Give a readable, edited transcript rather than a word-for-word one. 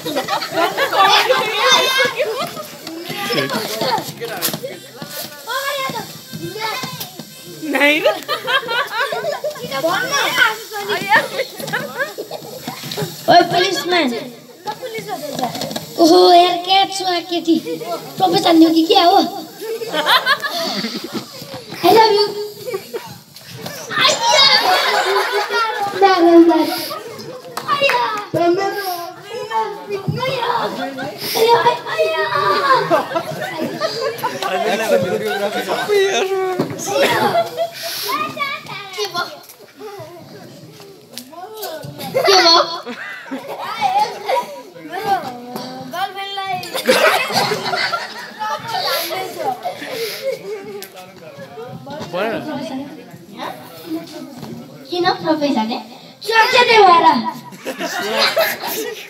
नहीं ओए पुलिसमैन ओहो यार कैच हुआ के थी प्रोफेसर ने की क्या हो आई लव यू आया नागल आया किन प्रोफेसरले सुरक्षा देवारा